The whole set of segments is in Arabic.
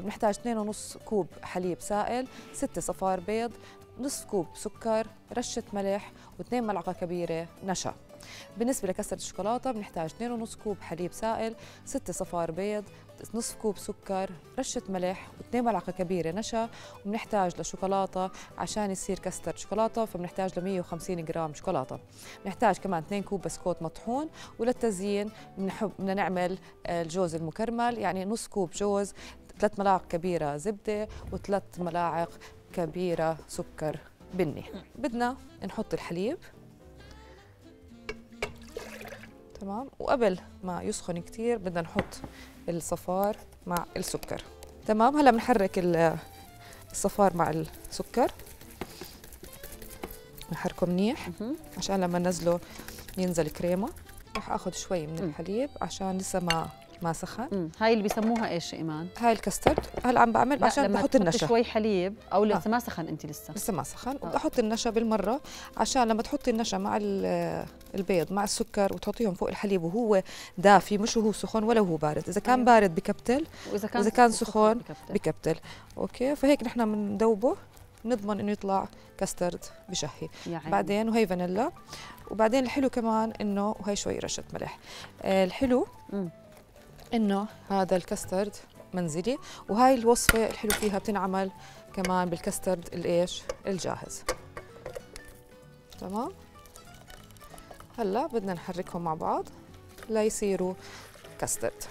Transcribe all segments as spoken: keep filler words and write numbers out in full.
بنحتاج اثنين ونص كوب حليب سائل، ست صفار بيض، نصف كوب سكر، رشة ملح، واثنين ملعقة كبيرة نشا. بالنسبة لكسرة الشوكولاتة بنحتاج اثنين ونص كوب حليب سائل، ست صفار بيض، نصف كوب سكر، رشة ملح، واثنين ملعقة كبيرة نشا. وبنحتاج لشوكولاتة عشان يصير كاسترد شوكولاتة، فبنحتاج ل مية وخمسين جرام شوكولاتة. بنحتاج كمان اثنين كوب بسكوت مطحون. وللتزيين بنحب بدنا نعمل الجوز المكرمل، يعني نص كوب جوز، ثلاث ملاعق كبيرة زبدة، وثلاث ملاعق كبيرة سكر بني. بدنا نحط الحليب، تمام، وقبل ما يسخن كتير بدنا نحط الصفار مع السكر. تمام، هلا بنحرك الصفار مع السكر، بنحركه منيح عشان لما ننزله ينزل كريمه. رح اخذ شوي من الحليب عشان لسه ما ما سخن. امم هاي اللي بيسموها ايش يا ايمان؟ هاي الكاسترد. هلا عم بعمل عشان بدي احط النشا. شوي حليب او لسه آه. ما سخن انت لسه؟ لسه ما سخن. آه. وبدي احط النشا بالمره عشان لما تحطي النشا مع البيض مع السكر وتحطيهم فوق الحليب وهو دافي، مش وهو سخن ولا وهو بارد. اذا كان أيوه. بارد بكبتل، واذا كان, وإذا كان سخن بكبتل. بكبتل. اوكي، فهيك نحن بندوبه نضمن انه يطلع كاسترد بشهي. يعني. بعدين وهي فانيلا. وبعدين الحلو كمان انه وهي شوي رشه ملح. آه الحلو م. انه هذا الكاسترد منزلي، وهاي الوصفه الحلو فيها بتنعمل كمان بالكاسترد الايش الجاهز. تمام، هلا بدنا نحركهم مع بعض ليصيروا كاسترد.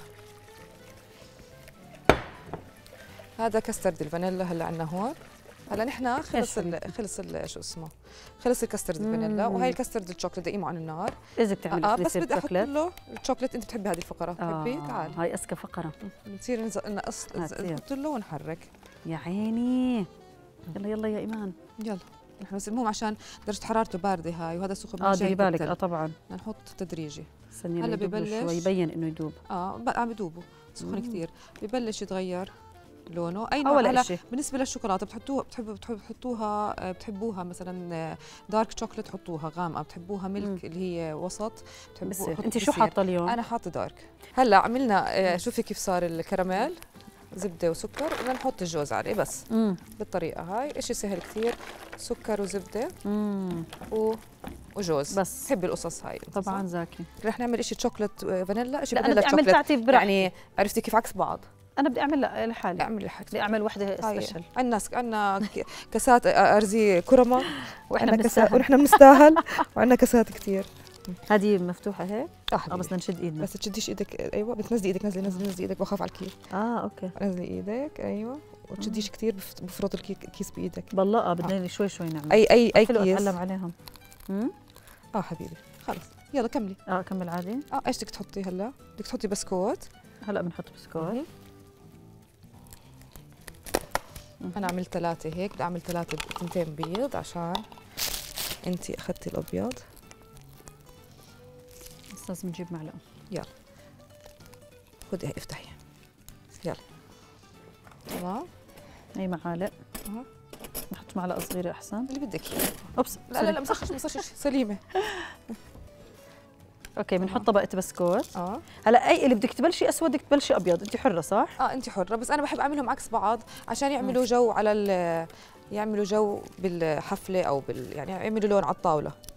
هذا كاسترد الفانيلا هلا عندنا هون. هلا نحن خلص ال خلص ال شو اسمه خلص الكاسترد الفانيلا، وهي الكاسترد الشوكليت دقيمه عن النار. اذا بتعملي آه بس بدي احط له الشوكليت. انت بتحبي هذه الفقره؟ بتحبي؟ آه تعال، هاي اذكى فقره. بنصير نقص نحط له ونحرك. يا عيني، يلا يلا يا ايمان يلا. نحن بس المهم عشان درجه حرارته بارده هاي وهذا سخن. اه ديري بالك. اه طبعا نحط تدريجي. هلا ببلش شوي يبين انه يدوب. اه عم بدوبوا، سخن كثير. ببلش يتغير لونه. اي نوع؟ هلا بالنسبه للشوكولاته بتحطوها بتحبوا بتحطوها بتحبوها مثلا دارك شوكليت حطوها غامقه، بتحبوها ميلك اللي هي وسط بتحبوها. انت شو حاطه اليوم؟ انا حاطه دارك. هلا عملنا شوفي كيف صار الكراميل، زبده وسكر. بدنا نحط الجوز عليه بس. مم. بالطريقه هاي. شيء سهل كثير، سكر وزبده و وجوز بس. بحب القصص هاي طبعا زاكي. رح نعمل شيء شوكليت فانيلا، شيء فانيلا شوكليت. يعني عرفتي كيف عكس بعض. انا بدي اعمل لحالي. اعمل لحالك. بدي اعمل وحده سبيشل. عندنا عندنا كاسات ارزي كرمه واحنا بنستاهل. ونحن بنستاهل وعندنا كاسات كثير. هذه مفتوحه هيك؟ اه, آه بس بدنا نشد ايدنا. بس تشديش ايدك. ايوه بتنزلي ايدك. نزلي نزلي نزلي ايدك، بخاف على الكيس. اه اوكي. نزلي ايدك. ايوه، وتشديش كثير، بفرط الكيس بايدك. بالله اه بدنا شوي شوي نعمل. اي اي اي حلو كيس. اتعلم عليهم. امم اه حبيبي خلص يلا كملي. اه كمل عادي. اه ايش بدك تحطي هلا؟ بدك تحطي بسكوت. هلا بنحط بسكوت. انا عملت ثلاثه هيك، بدي اعمل ثلاثه تنتين بيض عشان انتي اخذتي الابيض. بس لازم نجيب معلقه. يلا خذي هي افتحي. يلا تمام. هي معالق. اها نحط معلقه صغيره احسن. اللي بدك. اوبس لا لا لا ما صحش ما صحش سليمه. اوكي بنحط طبقه بسكوت. اه هلا اي اللي بدك تبلشي اسود بدك تبلشي ابيض، انت حره صح؟ اه انت حره، بس انا بحب اعملهم عكس بعض عشان يعملوا جو على ال يعملوا جو بالحفله او بال يعني يعملوا لون على الطاوله.